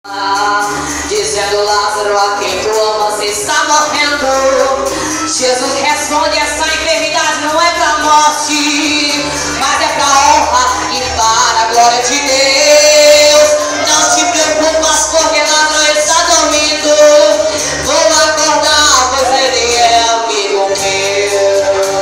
Dizendo: Lázaro, a quem tu amas está morrendo. Jesus responde: essa enfermidade não é para a morte, mas é para a honra e para a glória de Deus. Não te preocupas, porque Lázaro está dormindo. Vou acordar, pois ele é amigo meu.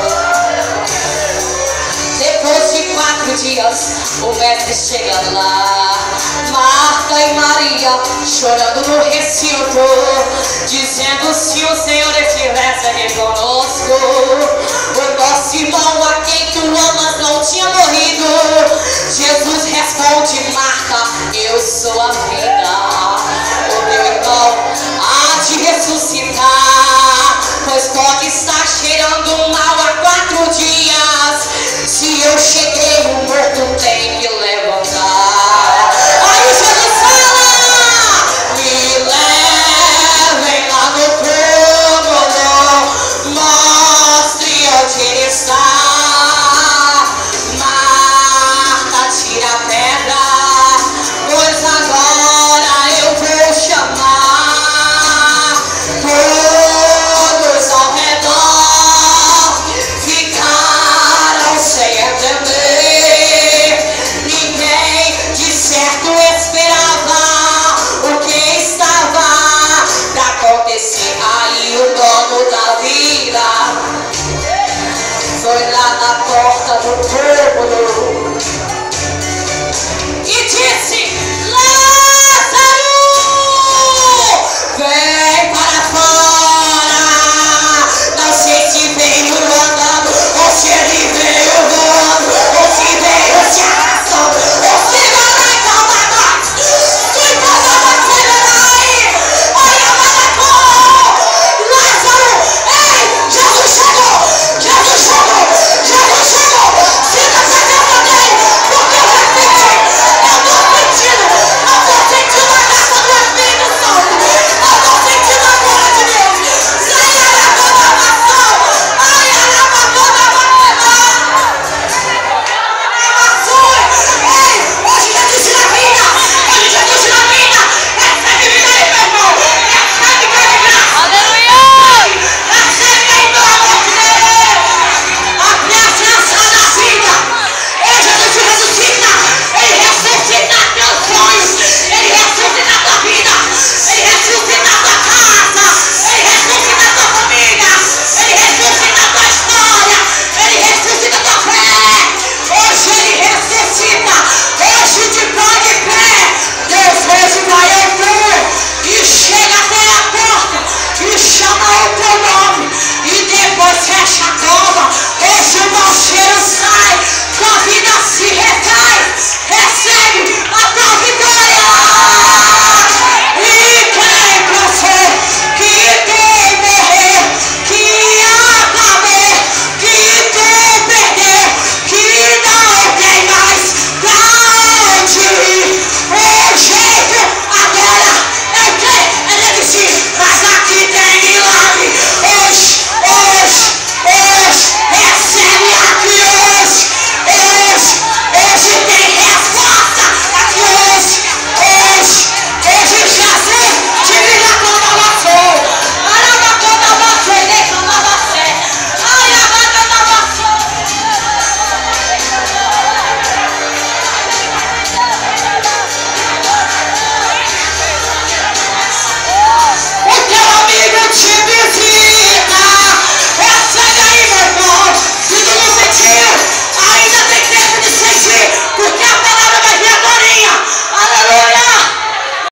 Depois de 4 dias, o mestre chega lá. Marta e Maria chorando no recinto, dizendo: se o Senhor estivesse aqui conosco, o nosso irmão a quem tu amas não tinha morrido. Jesus responde: Marta, eu sou a vida. O teu irmão há de ressuscitar, pois pode estar cheirando mal há 4 dias. Se eu cheguei, o morto tem que levantar. Aí Jesus fala: me levem lá no túmulo, mostre onde ele está. Marta, tira a pedra, pois agora eu vou chamar. Todos ao redor ficaram sem entender. Ninguém de certo esperava o que estava pra acontecer. Aí o dono da vida foi lá na porta do túmulo